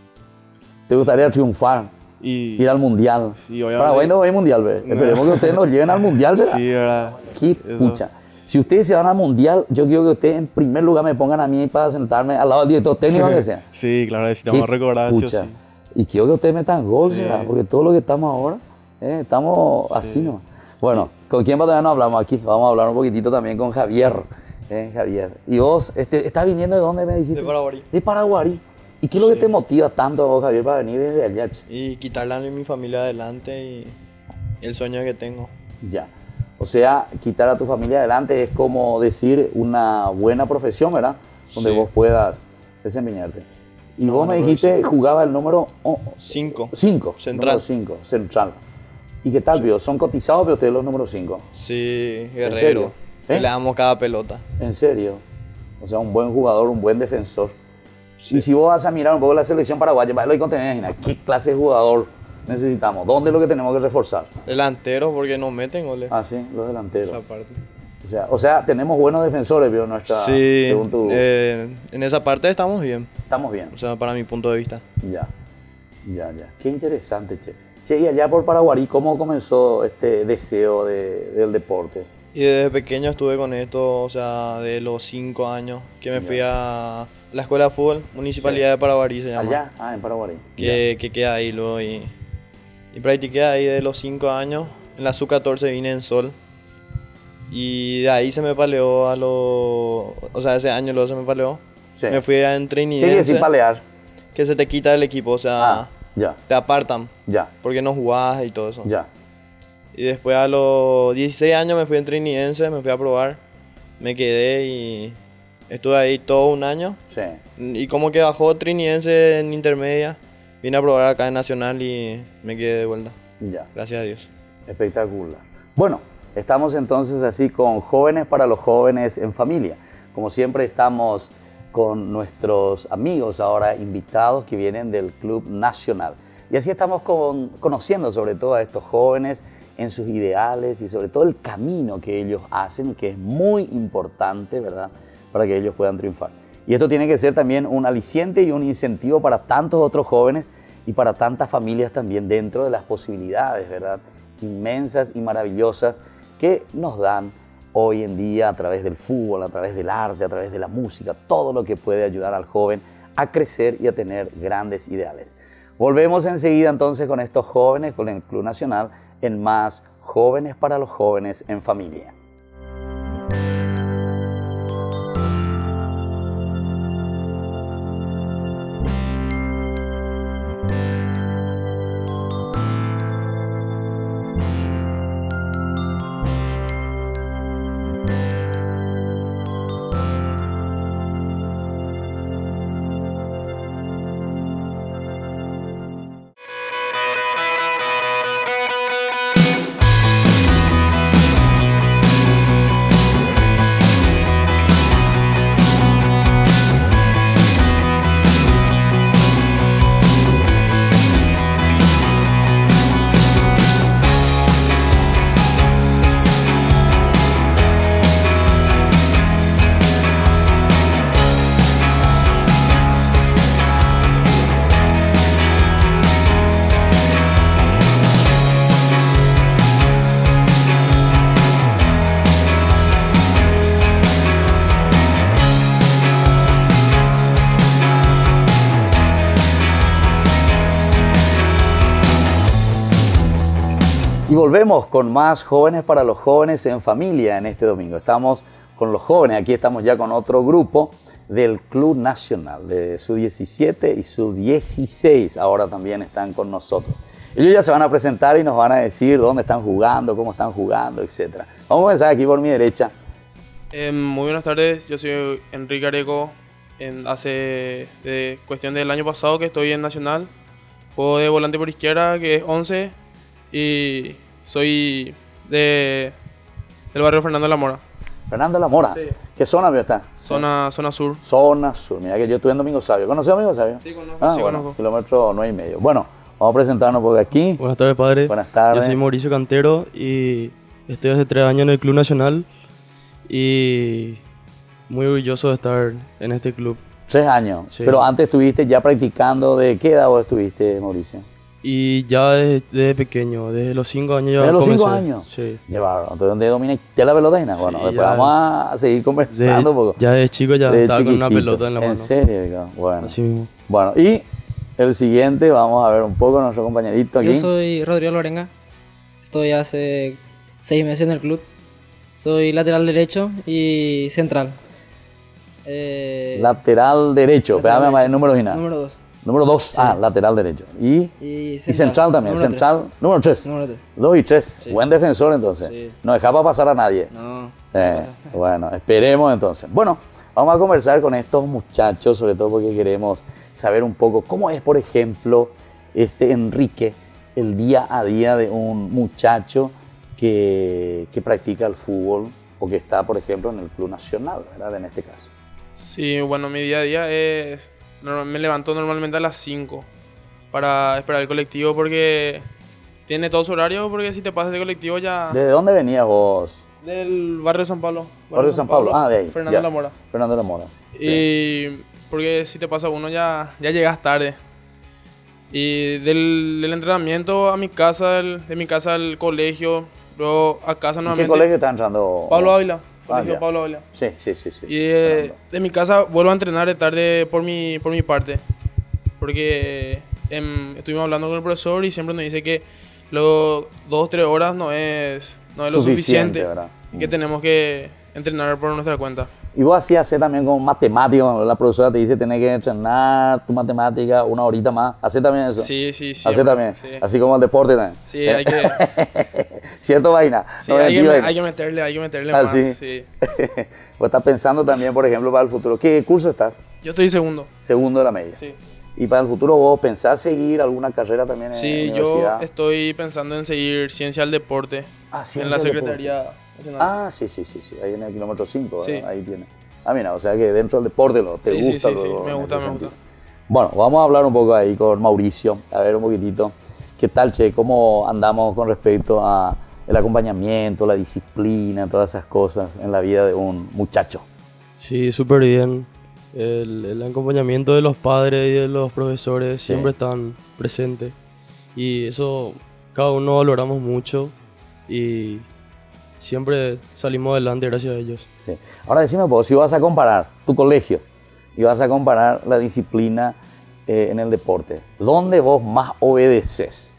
¿Te gustaría triunfar, y, ir al Mundial? Sí, obviamente. Paraguay no va a ir Mundial, ve. Esperemos que ustedes nos lleven al Mundial, ¿será? sí, ¿verdad? Qué Eso. pucha. Si ustedes se van al Mundial, yo quiero que ustedes en primer lugar me pongan a mí para sentarme al lado del director técnico que sea. Sí, claro, necesitamos Qué recordar sí o pucha. sí. Y quiero que ustedes metan gol, Sí. ¿será? Porque todo lo que estamos ahora, eh, estamos así, ¿no? Bueno, ¿con quién todavía no hablamos aquí? Vamos a hablar un poquitito también con Javier. Eh, Javier. ¿Y vos, este, estás viniendo de dónde me dijiste? De Paraguarí. De Paraguarí. ¿Y qué es lo que te motiva tanto a vos, Javier, para venir desde allá? che? Y quitarle a mi familia adelante y el sueño que tengo. Ya. O sea, quitar a tu familia adelante es como decir una buena profesión, ¿verdad? Donde Sí. vos puedas desempeñarte. Y Una vos me buena dijiste, profesión. jugaba el número Cinco. cinco. Central. cinco, central. ¿Y qué tal, Pío? ¿Son cotizados, pero ustedes los números cinco? Sí, serio? guerrero. ¿Eh? Le damos cada pelota. ¿En serio? O sea, un buen jugador, un buen defensor. Y si vos vas a mirar un poco la selección paraguaya, lo que te imaginas, ¿qué clase de jugador necesitamos? ¿Dónde es lo que tenemos que reforzar? Delanteros porque nos meten goles. Ah, sí, los delanteros. Esa parte. O sea, o sea, tenemos buenos defensores, Pío, nuestra, Sí, según tu... eh, en esa parte estamos bien. Estamos bien. O sea, para mi punto de vista. Ya, ya, ya. Qué interesante, che. Che, y allá por Paraguarí, ¿cómo comenzó este deseo de- del deporte? Y desde pequeño estuve con esto, o sea, de los cinco años que me fui a la escuela de fútbol, Municipalidad Sí. de Paraguarí se llama. Allá, ah, en Paraguarí. Que, que queda ahí luego y, y practiqué ahí de los cinco años. En la sub catorce vine en Sol. Y de ahí se me paleó a los... O sea, ese año luego se me paleó. Sí. Me fui a ¿Qué quiere Entrenidense. decir palear? Que se te quita del equipo, o sea, Ah, ya, te apartan. ya, Porque no jugás y todo eso. ya. Y después a los dieciséis años me fui a Entrenidense, me fui a probar. Me quedé y estuve ahí todo un año. Sí. Y como que bajó Trinidense en intermedia, vine a probar acá en Nacional y me quedé de vuelta. Ya. Gracias a Dios. Espectacular. Bueno, estamos entonces así con Jóvenes para los Jóvenes en Familia. Como siempre estamos con nuestros amigos ahora invitados que vienen del Club Nacional. Y así estamos con, conociendo sobre todo a estos jóvenes en sus ideales y sobre todo el camino que ellos hacen y que es muy importante, ¿verdad?, para que ellos puedan triunfar. Y esto tiene que ser también un aliciente y un incentivo para tantos otros jóvenes y para tantas familias también dentro de las posibilidades, ¿verdad?, inmensas y maravillosas que nos dan hoy en día a través del fútbol, a través del arte, a través de la música, todo lo que puede ayudar al joven a crecer y a tener grandes ideales. Volvemos enseguida entonces con estos jóvenes, con el Club Nacional, en más Jóvenes para los Jóvenes en Familia. Y volvemos con más Jóvenes para los Jóvenes en Familia en este domingo. Estamos con los jóvenes, aquí estamos ya con otro grupo del Club Nacional, de sub diecisiete y sub dieciséis, ahora también están con nosotros. Ellos ya se van a presentar y nos van a decir dónde están jugando, cómo están jugando, etcétera. Vamos a comenzar aquí por mi derecha. Eh, muy buenas tardes, yo soy Enrique Areco. En, hace de cuestión del año pasado que estoy en Nacional. Juego de volante por izquierda, que es once, y soy de, del barrio Fernando de la Mora. Fernando de la Mora. Sí. ¿Qué zona amigo está? Zona, zona sur. Zona sur. Mira que yo estuve en Domingo Sabio. ¿Conoces a Domingo Sabio? Sí, conozco. Ah, sí, bueno, conozco. kilómetro nueve y medio. Bueno, vamos a presentarnos por aquí. Buenas tardes, padre. Buenas tardes. Yo soy Mauricio Cantero y estoy hace tres años en el Club Nacional y muy orgulloso de estar en este club. Tres años. Sí. Pero antes estuviste ya practicando. ¿De qué edad vos estuviste, Mauricio? Y ya desde, desde pequeño, desde los cinco años ya ¿Desde los comencé. cinco años? Sí. Ya, bárbaro. Entonces, ¿dónde dominé ya la pelotina? Bueno, Sí, después ya. vamos a seguir conversando. De- porque ya desde chico ya desde estaba con una chiquitito. pelota en la mano. ¿En serio? Digo? Bueno. Así mismo. Bueno, y el siguiente, vamos a ver un poco a nuestro compañerito aquí. Yo soy Rodrigo Lorenga, estoy hace seis meses en el club, soy lateral derecho y central. Eh, Lateral derecho, lateral pégame derecho. más el número final. Número dos. Número dos, ah, lateral derecho. Y, Y y central también, número central, número tres. Número tres. Dos y tres. Sí. Buen defensor entonces. Sí. No dejaba pasar a nadie. No. Eh, bueno, esperemos entonces. Bueno, vamos a conversar con estos muchachos, sobre todo porque queremos saber un poco cómo es, por ejemplo, este Enrique, el día a día de un muchacho que, que practica el fútbol o que está, por ejemplo, en el Club Nacional, ¿verdad? En este caso. Sí, bueno, mi día a día es... normal- Me levanto normalmente a las cinco para esperar el colectivo porque tiene todo su horario, porque si te pasas de colectivo ya... ¿Desde dónde venías vos? Del barrio de San Pablo. Barrio de San Pablo. Ah, de ahí. Fernando ya. de la Mora. Fernando de la Mora. Sí. Y porque si te pasa uno ya, ya llegas tarde. Y del, del entrenamiento a mi casa, del- de mi casa al colegio, luego a casa ¿En nuevamente. qué colegio está entrando? Pablo Ávila. Ah, Colegio ya. Pablo Ávila. Sí, sí, sí. sí, Y sí, de, Fernando. de mi casa vuelvo a entrenar de tarde por mi, por mi parte. Porque em, estuvimos hablando con el profesor y siempre nos dice que luego dos o tres horas no es, no es lo suficiente. ¿verdad? y que tenemos que entrenar por nuestra cuenta. Y vos así haces también con matemáticos, la profesora te dice tenés que entrenar tu matemática una horita más, ¿haces también eso? Sí, sí, sí. ¿Haces también? Sí. Así como el deporte también. Sí, hay que... ¿Cierto, vaina? Sí, no, hay, que, vaina. hay que meterle, hay que meterle ¿Ah, más. sí? Sí. Vos estás pensando también, por ejemplo, para el futuro. ¿Qué curso estás? Yo estoy segundo. Segundo de la media. Sí. ¿Y para el futuro vos pensás seguir alguna carrera también en Sí, la yo universidad? estoy pensando en seguir Ciencia del Deporte Ah, en Ciencia la del Secretaría Nacional. Ah, sí, sí, sí, sí. Ahí en el kilómetro cinco, Sí. ahí tiene. Ah, mira, o sea que dentro del deporte lo, te Sí, sí, gusta. sí, sí, luego me en gusta, ese me sentido. gusta. Bueno, vamos a hablar un poco ahí con Mauricio, a ver un poquitito. ¿Qué tal, che? ¿Cómo andamos con respecto a el acompañamiento, la disciplina, todas esas cosas en la vida de un muchacho? Sí, súper bien. El, el acompañamiento de los padres y de los profesores Sí. siempre están presentes. Y eso cada uno valoramos mucho y siempre salimos adelante gracias a ellos. Sí. Ahora decime, pues, si vas a comparar tu colegio y vas a comparar la disciplina eh, en el deporte, ¿dónde vos más obedeces?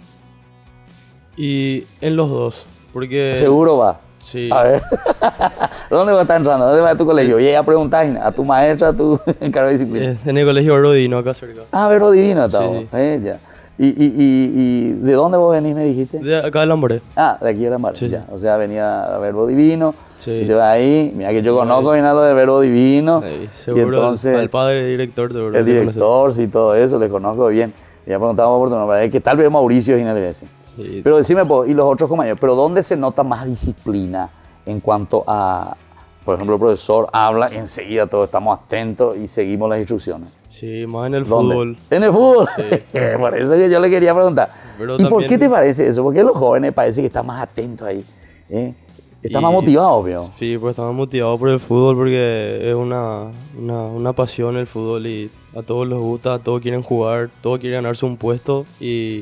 Y en los dos, porque... ¿Seguro va? Sí. A ver, ¿dónde vas a estar entrando? ¿Dónde va a tu colegio? Y ella pregunta a tu maestra, a tu encargado de disciplina. Eh, En el colegio Rodino, acá cerca. Ah, Verbo Divino estamos. Sí. Eh, ya. ¿Y, y, y, ¿Y de dónde vos venís, me dijiste? De acá de Lambaré. Ah, de aquí de la Mar. Sí. Ya. O sea, venía a Verbo Divino. Sí. Y te vas ahí. Mira que yo conozco bien a lo de Verbo Divino. Ahí, Y seguro entonces, al, al padre director de el director, sí, todo eso, le conozco bien. Y ya preguntaba por tu nombre. ¿Qué tal vez Mauricio Ginés? Sí. Pero decime, pues, y los otros compañeros, ¿pero dónde se nota más disciplina en cuanto a, por ejemplo, el profesor habla, enseguida todos estamos atentos y seguimos las instrucciones? Sí, más en el ¿Dónde? fútbol. En el fútbol. Sí. Por eso que yo le quería preguntar. Pero ¿Y por también- qué te parece eso? Porque los jóvenes parece que están más atentos ahí. ¿eh? Están Y- más motivados, obvio. Sí, pues estamos motivados por el fútbol porque es una, una, una pasión el fútbol y a todos les gusta, todos quieren jugar, todos quieren ganarse un puesto y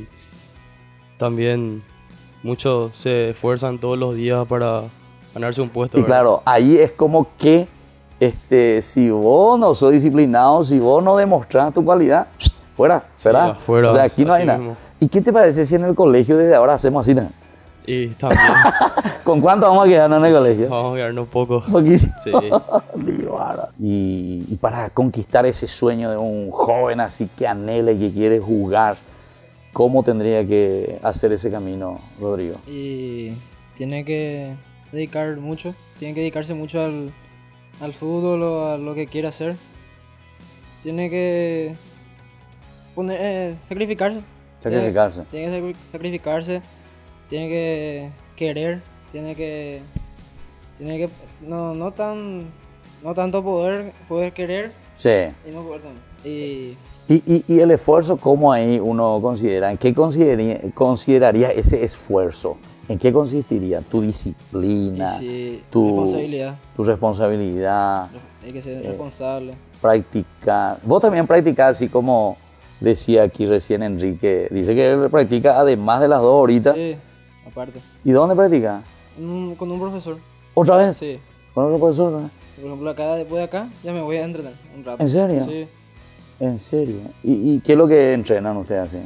también muchos se esfuerzan todos los días para ganarse un puesto. Y ¿verdad? claro, ahí es como que este, si vos no sos disciplinado, si vos no demostrás tu cualidad, fuera, ¿verdad? afuera, O sea, aquí no así hay nada. mismo. ¿Y qué te parece si en el colegio desde ahora hacemos así también? Y también ¿Con cuánto vamos a quedarnos en el colegio? vamos a quedarnos poco. Poquísimo. Sí. Dios, bárbaro. y, y para conquistar ese sueño de un joven así que anhela y que quiere jugar, ¿cómo tendría que hacer ese camino, Rodrigo? Y tiene que dedicar mucho, tiene que dedicarse mucho al, al fútbol o a lo que quiera hacer. Tiene que poner, eh, sacrificarse. Sacrificarse. Tiene, tiene que sacri- sacrificarse, tiene que querer, tiene que, tiene que, no, no tan, no tanto poder, poder querer Sí. y no poder también. Y Y, y, y el esfuerzo, ¿cómo ahí uno considera? ¿En qué consideraría, consideraría ese esfuerzo? ¿En qué consistiría? ¿Tu disciplina? Y sí, tu responsabilidad. ¿Tu responsabilidad? hay que ser Eh, responsable. Practicar. Vos también practicás, así como decía aquí recién Enrique. Dice que él practica además de las dos horitas. Sí, aparte. ¿Y dónde practica? Un- con un profesor. ¿Otra vez? Sí. ¿Con otro profesor? Por ejemplo, acá, después de acá, ya me voy a entrenar un rato. ¿En serio? Sí. ¿En serio? ¿Y, y qué es lo que entrenan ustedes así?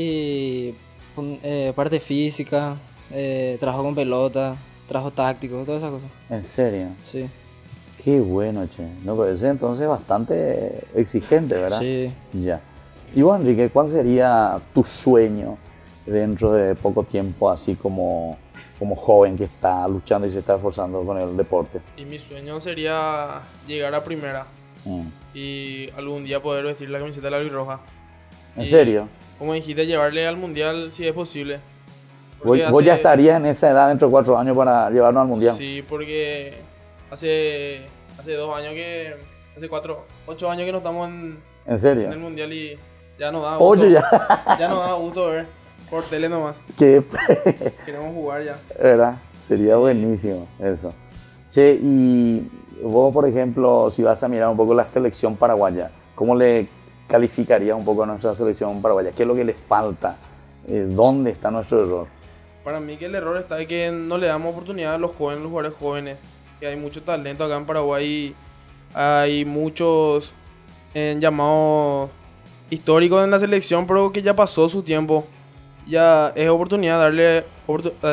Y con, eh, parte física, eh, trabajo con pelota, trabajo táctico, todas esas cosas. ¿En serio? Sí. Qué bueno, che. No, pues ese entonces bastante exigente, ¿verdad? Sí. Ya. Y vos, Enrique, ¿cuál sería tu sueño dentro de poco tiempo, así como, como joven que está luchando y se está esforzando con el deporte? Y mi sueño sería llegar a primera Mm. y algún día poder vestir la camiseta de la albirroja. ¿En Y, serio? Como dijiste, llevarle al mundial si es posible. ¿Vos, Porque vos ya hace- estarías en esa edad dentro de cuatro años para llevarnos al mundial? Sí, porque hace, hace dos años que. Hace cuatro, ocho años que no estamos en, ¿En serio? en el mundial y ya nos da gusto. Ocho ya. Ya nos da gusto ver por tele nomás. Qué Queremos jugar ya. ¿Verdad? Sería buenísimo eso. Che, y vos, por ejemplo, si vas a mirar un poco la selección paraguaya, ¿cómo le calificarías un poco a nuestra selección paraguaya? ¿Qué es lo que le falta? Eh, ¿Dónde está nuestro error? Para mí que el error está en que no le damos oportunidad a los jóvenes, los jugadores jóvenes. Que hay mucho talento acá en Paraguay. Hay muchos eh, llamados históricos en la selección, pero que ya pasó su tiempo. Ya es oportunidad darle oportu- eh,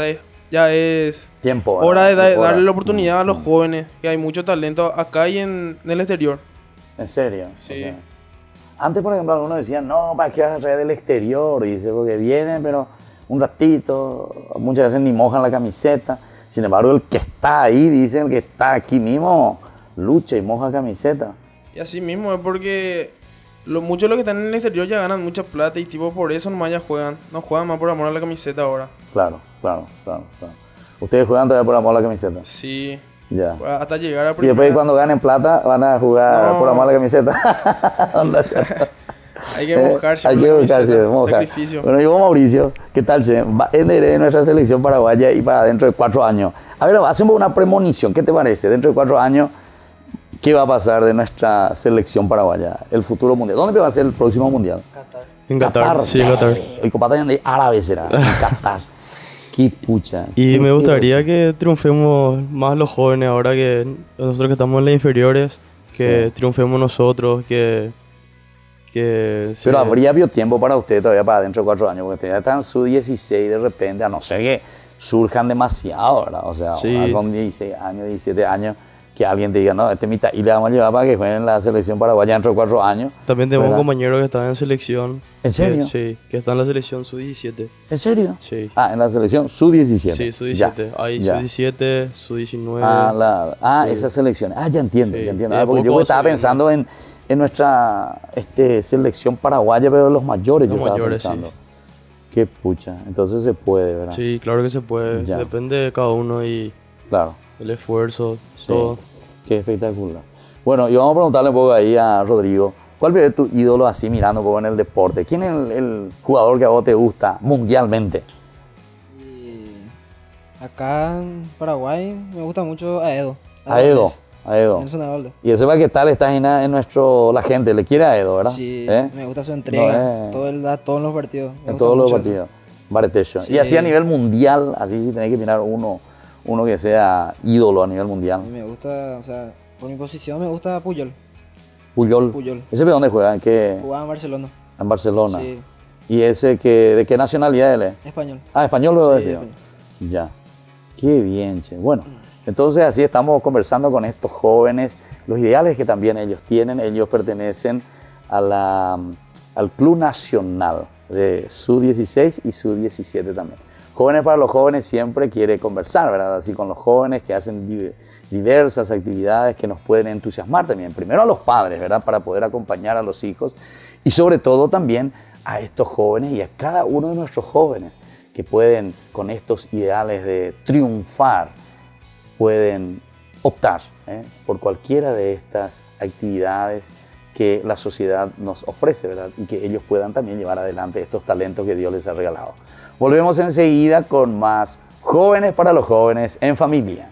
ya es Tiempo. hora de da- Hora. darle la oportunidad a los jóvenes, que hay mucho talento acá y en, en el exterior. ¿En serio? Sí. O sea, antes, por ejemplo, algunos decían, no, ¿para qué vas a traer del exterior? Dice, porque vienen, pero un ratito, muchas veces ni mojan la camiseta. Sin embargo, el que está ahí, dicen, el que está aquí mismo, lucha y moja camiseta. Y así mismo es porque lo, muchos de los que están en el exterior ya ganan mucha plata y tipo por eso nomás ya juegan. No juegan más por amor a la camiseta ahora. Claro, claro, claro, claro. ¿Ustedes juegan todavía por amor a la camiseta? Sí. Ya. Hasta llegar a Y después primera. cuando ganen plata van a jugar No. por amor a la camiseta. Onda, ya. Hay que mojarse. Hay por que la mojarse, camiseta, mojar. sacrificio. Bueno, yo Mauricio, ¿qué tal, che? Va en de nuestra selección paraguaya y para dentro de cuatro años. A ver, hacemos una premonición, ¿qué te parece? Dentro de cuatro años, ¿qué va a pasar de nuestra selección paraguaya? El futuro mundial. ¿Dónde va a ser el próximo mundial? En Qatar, sí, en Qatar. El Copata de árabe será, en Qatar. Qué pucha. Y Qué- me qué gustaría cosa. que triunfemos más los jóvenes ahora que nosotros que estamos en las inferiores, que Sí. triunfemos nosotros, que... que Pero sí. habría habido tiempo para usted todavía para dentro de cuatro años, porque ya están su dieciséis de repente, a no ser que surjan demasiado, ¿verdad? O sea, Sí. ahora con dieciséis años, diecisiete años, que alguien te diga, no, este mitad y le vamos a llevar para que jueguen en la selección paraguaya dentro de cuatro años. También tenemos ¿verdad? un compañero que está en selección. ¿En serio? Que- sí, que está en la selección sub diecisiete. ¿En serio? Sí. Ah, en la selección sub diecisiete. Sí, sub Ya, diecisiete. Hay ya. sub diecisiete, sub diecinueve. Ah, la, ah Sí. esas selecciones. Ah, ya entiendo, Sí. ya entiendo. Y Ah, de porque yo poco estaba subimos. pensando en, en nuestra este, selección paraguaya, pero de los mayores Los yo estaba mayores, sí. pensando. Qué pucha. Entonces se puede, ¿verdad? Sí, claro que se puede. Ya. Depende de cada uno y Claro. el esfuerzo, Sí. todo. Qué espectacular. Bueno, y vamos a preguntarle un poco ahí a Rodrigo. ¿Cuál es tu ídolo así mirando un poco en el deporte? ¿Quién es el, el jugador que a vos te gusta mundialmente? Y acá en Paraguay me gusta mucho Aedo. A Edo. A Edo. Nelson Avalde. Y ese va que tal está en, en nuestro, la gente, le quiere a Edo, ¿verdad? Sí, ¿Eh? me gusta su entrega. No, eh. todo el, da todos los partidos. Me En gusta todos los mucho partidos. Baretecho. Sí. Y así a nivel mundial, así si tenés que mirar uno, uno que sea ídolo a nivel mundial. eso. Y me gusta, o sea, por mi posición me gusta Puyol. Puyol. Puyol. ¿Ese de dónde juega? ¿En qué? Jugaba en Barcelona. En Barcelona. Sí, ¿Y ese que, de qué nacionalidad él es? español. Ah, español luego Sí, de español. Ya. Qué bien, che. Bueno, entonces así estamos conversando con estos jóvenes, los ideales que también ellos tienen. Ellos pertenecen a la, al Club Nacional de sub dieciséis y sub diecisiete también. Jóvenes para los jóvenes siempre quiere conversar, ¿verdad? Así con los jóvenes que hacen di- diversas actividades que nos pueden entusiasmar también. Primero a los padres, ¿verdad? Para poder acompañar a los hijos y sobre todo también a estos jóvenes y a cada uno de nuestros jóvenes que pueden con estos ideales de triunfar, pueden optar ¿eh? por cualquiera de estas actividades que la sociedad nos ofrece, ¿verdad? Y que ellos puedan también llevar adelante estos talentos que Dios les ha regalado. Volvemos enseguida con más Jóvenes para los Jóvenes en Familia.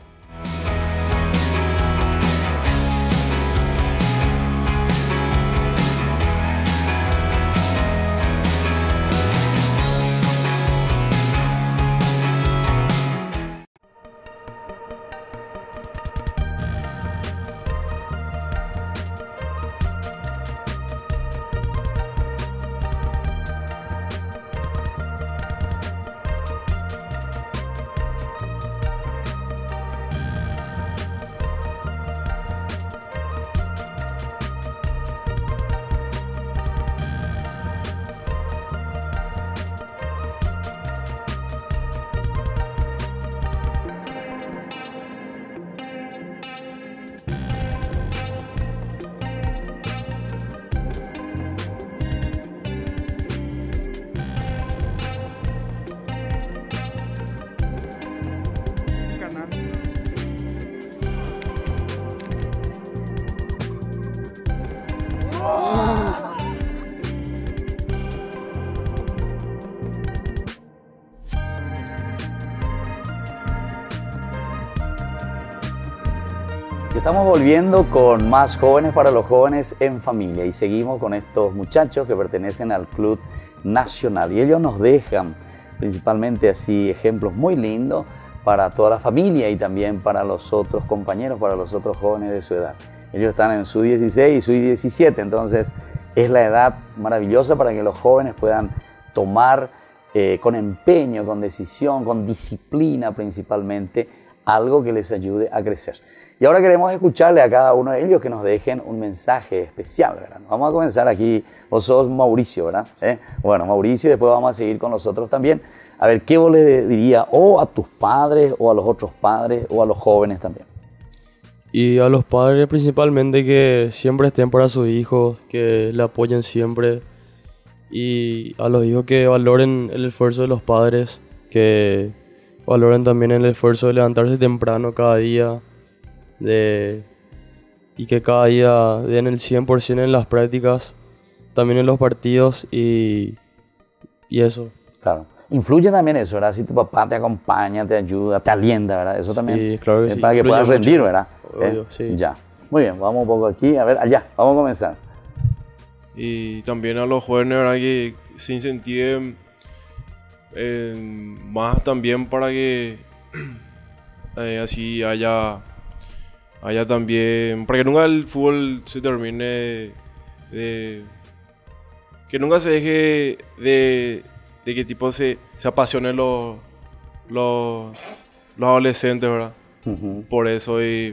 Estamos volviendo con más Jóvenes para los Jóvenes en Familia y seguimos con estos muchachos que pertenecen al Club Nacional y ellos nos dejan principalmente así ejemplos muy lindos para toda la familia y también para los otros compañeros, para los otros jóvenes de su edad. Ellos están en sub dieciséis y sub diecisiete, entonces es la edad maravillosa para que los jóvenes puedan tomar eh, con empeño, con decisión, con disciplina principalmente, algo que les ayude a crecer. Y ahora queremos escucharle a cada uno de ellos que nos dejen un mensaje especial, ¿verdad? Vamos a comenzar aquí, vos sos Mauricio, ¿verdad? ¿Eh? Bueno, Mauricio, y después vamos a seguir con los otros también. A ver, ¿qué vos le dirías o a tus padres o a los otros padres o a los jóvenes también? Y a los padres principalmente que siempre estén para sus hijos, que le apoyen siempre. Y a los hijos que valoren el esfuerzo de los padres, que valoren también el esfuerzo de levantarse temprano cada día. De, y que cada día den el cien por ciento en las prácticas, también en los partidos y, y eso. Claro. Influye también eso, ¿verdad? Si tu papá te acompaña, te ayuda, te alienta, ¿verdad? Eso también sí, claro que es sí. para que Influye puedas mucho. rendir, ¿verdad? Obvio, ¿Eh? sí. Ya. Muy bien, vamos un poco aquí. A ver, allá, vamos a comenzar. Y también a los jóvenes, ¿verdad? Que se incentiven eh, más también para que eh, así haya... Allá también, para que nunca el fútbol se termine de, de- que nunca se deje de, de que tipo se, se apasionen los, los, los adolescentes, ¿verdad? Uh-huh. Por eso y,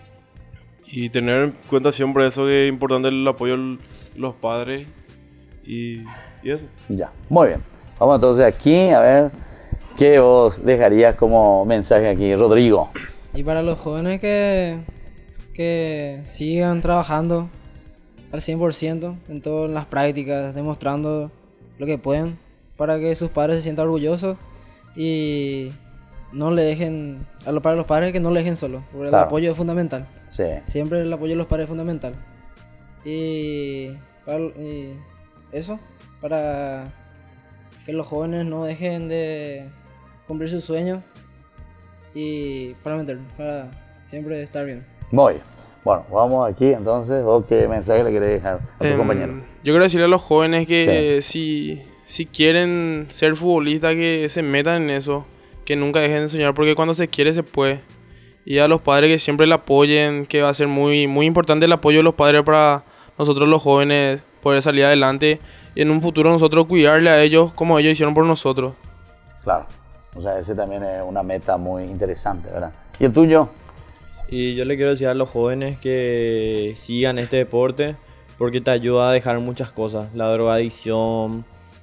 y tener en cuenta siempre eso que es importante el apoyo de los padres y, y eso. Ya, muy bien. Vamos entonces aquí, a ver, ¿qué vos dejarías como mensaje aquí, Rodrigo? Y para los jóvenes que, que sigan trabajando al cien por ciento en todas las prácticas, demostrando lo que pueden para que sus padres se sientan orgullosos y no le dejen, a lo, para los padres que no le dejen solo, porque Claro. el apoyo es fundamental. Sí. Siempre el apoyo de los padres es fundamental. Y, para, y eso, para que los jóvenes no dejen de cumplir sus sueños y para meter, para siempre estar bien. Muy bien. Bueno, vamos aquí entonces. ¿Vos qué mensaje le querés dejar a tu Em, compañero? Yo quiero decirle a los jóvenes que si, si quieren ser futbolistas, que se metan en eso, que nunca dejen de soñar, porque cuando se quiere se puede. Y a los padres que siempre le apoyen, que va a ser muy, muy importante el apoyo de los padres para nosotros los jóvenes poder salir adelante y en un futuro nosotros cuidarle a ellos como ellos hicieron por nosotros. Claro. O sea, ese también es una meta muy interesante, ¿verdad? ¿Y el tuyo? Y yo le quiero decir a los jóvenes que sigan este deporte porque te ayuda a dejar muchas cosas, la drogadicción,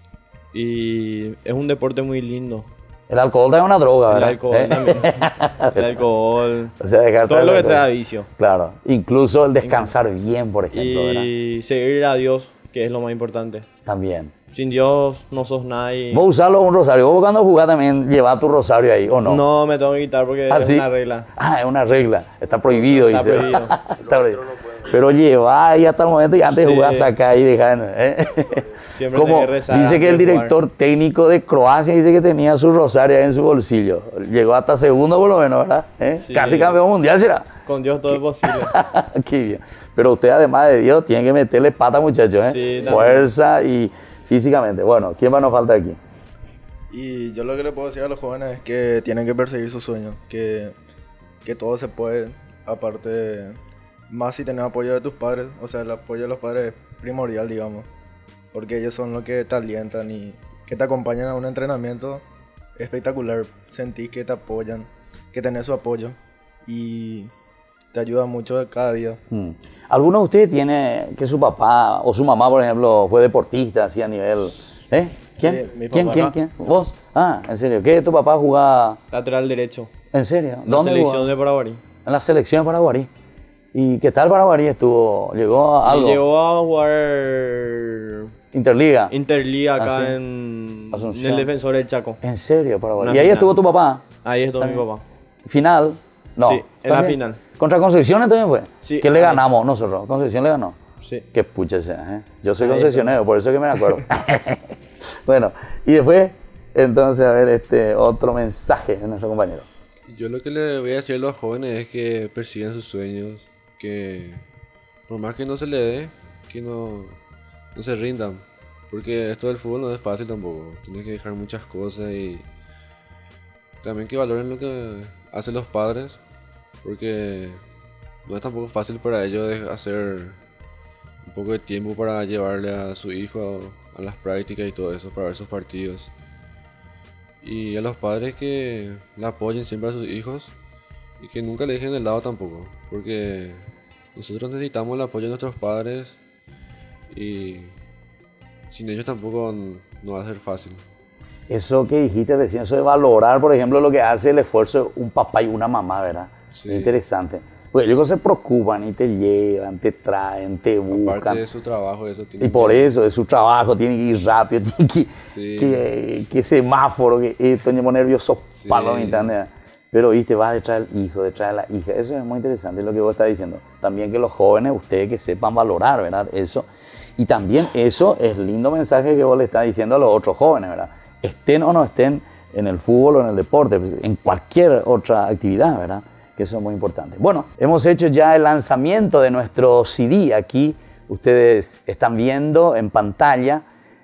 y es un deporte muy lindo. El alcohol es una droga, El ¿verdad? alcohol ¿Eh? también. El alcohol, O sea, dejar todo el lo que alcohol. trae vicio. Claro. Incluso el descansar bien, por ejemplo, ¿verdad? Y seguir a Dios, que es lo más importante. También. Sin Dios no sos nadie. Vos usarlo un rosario. Vos cuando jugás también llevas tu rosario ahí, ¿o no? No, me tengo que quitar porque ¿Ah, es sí? una regla. Ah, es una regla. Está prohibido, Está dice. prohibido. Está prohibido. Pero lleva ahí hasta el momento y antes de Sí. jugar saca y dejar. ¿eh? Siempre Como tenés que rezar dice que antes el de director técnico de Croacia dice que tenía su rosario ahí en su bolsillo. Llegó hasta segundo por lo menos, ¿verdad? ¿Eh? Sí. Casi campeón mundial será. Con Dios todo es posible. Qué bien. Pero usted además de Dios tiene que meterle pata, muchachos, ¿eh? Sí, también. Fuerza y físicamente. Bueno, ¿quién más nos falta aquí? Y yo lo que le puedo decir a los jóvenes es que tienen que perseguir sus sueños, que, que todo se puede, aparte, más si tenés apoyo de tus padres, o sea, el apoyo de los padres es primordial, digamos, porque ellos son los que te alientan y que te acompañan a un entrenamiento espectacular, sentís que te apoyan, que tenés su apoyo y te ayuda mucho cada día. Mm. ¿Alguno de ustedes tiene que su papá o su mamá, por ejemplo, fue deportista así a nivel... ¿Eh? ¿Quién? Sí, mi ¿Quién? papá. ¿Quién? ¿Quién? ¿Vos? Ah, en serio. ¿Qué? ¿Tu papá jugaba? Lateral derecho. ¿En serio? La ¿Dónde selección jugaba? de Paraguay. En la selección de Paraguay. ¿Y qué tal Paraguay estuvo? ¿Llegó a algo? Y llegó a jugar Interliga. Interliga acá Ah, sí. en, Asunción. en el Defensor del Chaco. ¿En serio, Paraguay? Una ¿Y ahí final. estuvo tu papá? Ahí estuvo mi También. papá. ¿Final? No. Sí, en la ¿También? final. ¿Contra Concepción entonces fue? Sí, ¿Qué le ahí. ganamos nosotros? ¿Concepción le ganó? Sí. Qué pucha sea, ¿eh? Yo soy Ahí concesionero, por eso es que me acuerdo. Bueno, y después, entonces, a ver, este otro mensaje de nuestro compañero. Yo lo que le voy a decir a los jóvenes es que persigan sus sueños, que por más que no se le dé, que no, no se rindan, porque esto del fútbol no es fácil tampoco, tienes que dejar muchas cosas y también que valoren lo que hacen los padres, porque no es tampoco fácil para ellos de hacer un poco de tiempo para llevarle a su hijo a, a las prácticas y todo eso, para ver sus partidos. Y a los padres que le apoyen siempre a sus hijos y que nunca le dejen de lado tampoco, porque nosotros necesitamos el apoyo de nuestros padres y sin ellos tampoco no va a ser fácil. Eso que dijiste recién, eso de valorar, por ejemplo, lo que hace el esfuerzo de un papá y una mamá, ¿verdad? Sí. Es interesante. Porque ellos se preocupan y te llevan, te traen, te buscan. Aparte de su trabajo, eso tiene Y por que... eso, de su trabajo, tiene que ir rápido, tiene que, Sí. que, que semáforo, que esto, me pone nervioso, Sí. palo, ¿entendés? Pero, viste, vas detrás del hijo, detrás de la hija. Eso es muy interesante, lo que vos estás diciendo. También que los jóvenes, ustedes que sepan valorar, ¿verdad? Eso. Y también eso es lindo mensaje que vos le estás diciendo a los otros jóvenes, ¿verdad? Estén o no estén en el fútbol o en el deporte, en cualquier otra actividad, ¿verdad? Que eso es muy importante. Bueno, hemos hecho ya el lanzamiento de nuestro C D. Aquí ustedes están viendo en pantalla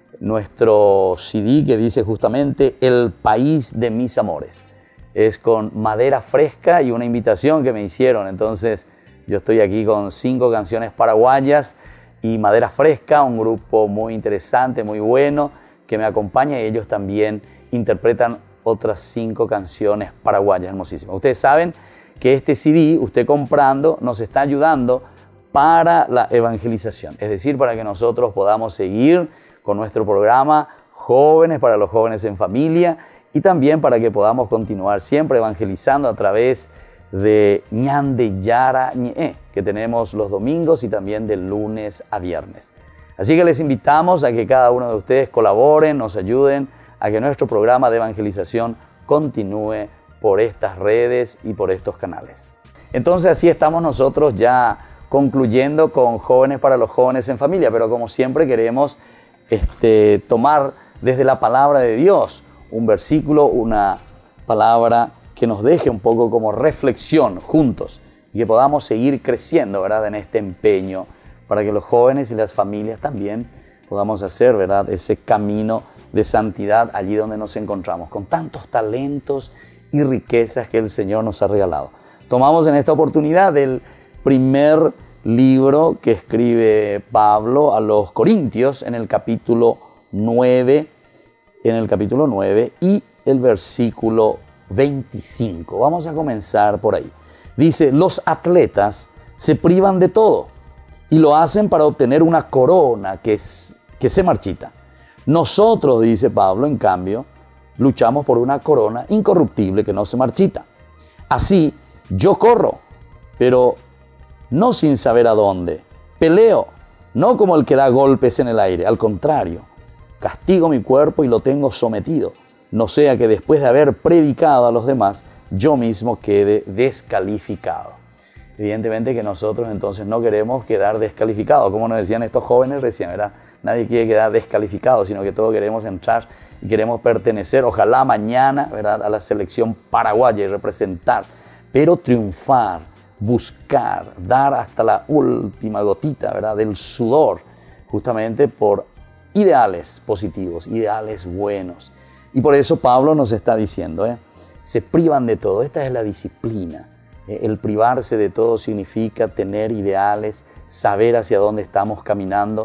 nuestro C D que dice justamente El País de Mis Amores. Es con madera fresca y una invitación que me hicieron. Entonces yo estoy aquí con cinco canciones paraguayas y Madera Fresca, un grupo muy interesante, muy bueno, que me acompaña, y ellos también interpretan otras cinco canciones paraguayas hermosísimas. Ustedes saben que este C D, usted comprando, nos está ayudando para la evangelización, es decir, para que nosotros podamos seguir con nuestro programa Jóvenes para los Jóvenes en Familia, y también para que podamos continuar siempre evangelizando a través de Ñande Yara Ñe, que tenemos los domingos y también de lunes a viernes. Así que les invitamos a que cada uno de ustedes colaboren, nos ayuden a que nuestro programa de evangelización continúe por estas redes y por estos canales. Entonces así estamos nosotros ya concluyendo con Jóvenes para los Jóvenes en Familia, pero como siempre queremos este, tomar desde la palabra de Dios un versículo, una palabra que nos deje un poco como reflexión juntos y que podamos seguir creciendo, ¿verdad?, en este empeño para que los jóvenes y las familias también podamos hacer, ¿verdad?, ese camino de santidad allí donde nos encontramos, con tantos talentos y riquezas que el Señor nos ha regalado. Tomamos en esta oportunidad el primer libro que escribe Pablo a los Corintios en el capítulo nueve, en el capítulo nueve y el versículo veinticinco. Vamos a comenzar por ahí. Dice, los atletas se privan de todo y lo hacen para obtener una corona que, es, que se marchita. Nosotros, dice Pablo, en cambio, luchamos por una corona incorruptible que no se marchita. Así, yo corro, pero no sin saber a dónde. Peleo, no como el que da golpes en el aire. Al contrario, castigo mi cuerpo y lo tengo sometido. No sea que después de haber predicado a los demás, yo mismo quede descalificado. Evidentemente que nosotros entonces no queremos quedar descalificados, como nos decían estos jóvenes recién, ¿verdad? Nadie quiere quedar descalificado, sino que todos queremos entrar y queremos pertenecer, ojalá mañana, ¿verdad?, a la selección paraguaya y representar, pero triunfar, buscar, dar hasta la última gotita, ¿verdad?, del sudor, justamente por ideales positivos, ideales buenos. Y por eso Pablo nos está diciendo, ¿eh? se privan de todo. Esta es la disciplina. ¿eh? El privarse de todo significa tener ideales, saber hacia dónde estamos caminando.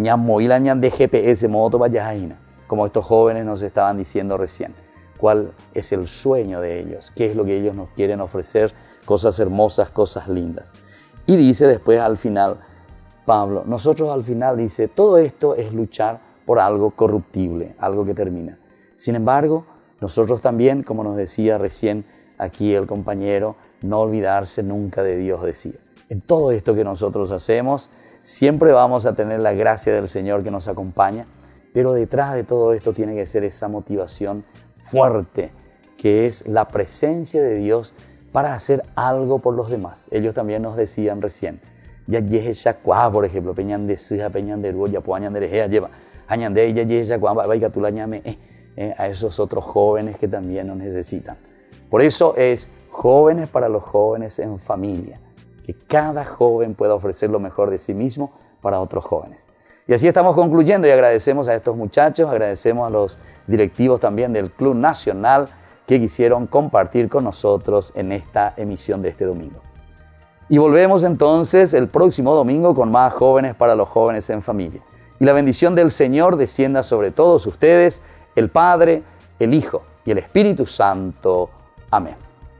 De G P S, moto como estos jóvenes nos estaban diciendo recién. ¿Cuál es el sueño de ellos? ¿Qué es lo que ellos nos quieren ofrecer? Cosas hermosas, cosas lindas. Y dice después al final, Pablo, nosotros al final dice, todo esto es luchar por algo corruptible, algo que termina. Sin embargo, nosotros también, como nos decía recién aquí el compañero, no olvidarse nunca de Dios, decía. En todo esto que nosotros hacemos, siempre vamos a tener la gracia del Señor que nos acompaña, pero detrás de todo esto tiene que ser esa motivación fuerte, que es la presencia de Dios para hacer algo por los demás. Ellos también nos decían recién, ya yeje shakuá, por ejemplo, peñan de sija, peñan de ruo, ya puañan de rejea, lleva, añan de ya yeje shakuá, vaya tú la llame, eh, eh, a esos otros jóvenes que también nos necesitan. Por eso es jóvenes para los jóvenes en familia, que cada joven pueda ofrecer lo mejor de sí mismo para otros jóvenes. Y así estamos concluyendo y agradecemos a estos muchachos, agradecemos a los directivos también del Club Nacional que quisieron compartir con nosotros en esta emisión de este domingo. Y volvemos entonces el próximo domingo con más Jóvenes para los Jóvenes en Familia. Y la bendición del Señor descienda sobre todos ustedes, el Padre, el Hijo y el Espíritu Santo. Amén.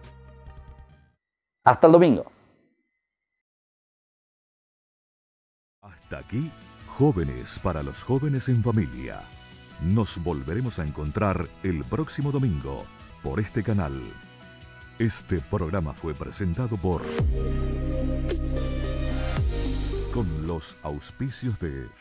Hasta el domingo. Hasta aquí, Jóvenes para los Jóvenes en Familia. Nos volveremos a encontrar el próximo domingo por este canal. Este programa fue presentado por... con los auspicios de